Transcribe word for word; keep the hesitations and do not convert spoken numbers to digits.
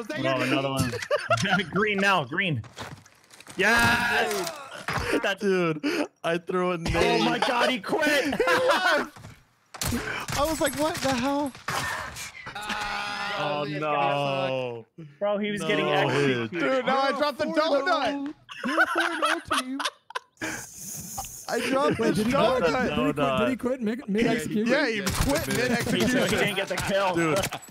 Was that No, your another one. Green now, green. Yes! That Dude, I threw a nade. Oh my god, he quit! I was like, what the hell? Oh man, no. Bro, he was No. getting executed. Dude, now I dropped the donut. You're a four and oh team. I dropped Wait, the did he, donut. quit? Did he quit? Did he quit mid, mid execution? Yeah, he quit mid He execution. didn't get the kill. Dude,